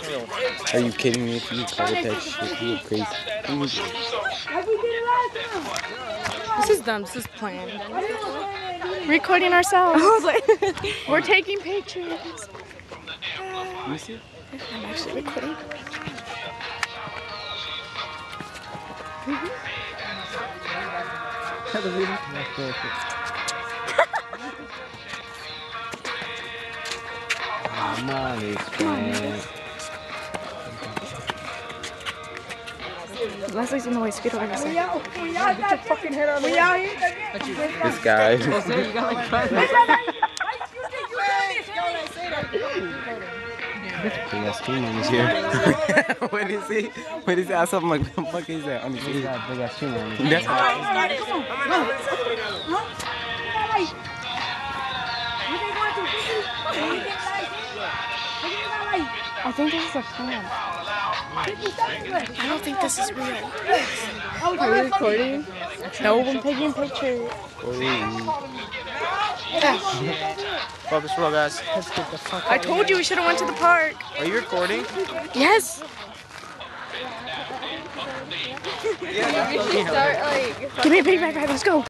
Are you kidding me? If you call it that shit, you're crazy. This is dumb. This is planned. Recording ourselves. We're taking pictures. Let me see. I'm actually recording. Leslie's in the way. Scoot over here. This guy. He has two mummies here. What is he? What is he? I saw him like, what the fuck is that? On his face. Big ass two mummies. That's I think this is a plan. I don't think this is real. Are we recording? No, I'm taking pictures. Focus roll, guys. I told you we should have went to the park. Are you recording? Yes. Give me a big backpack. Let's go.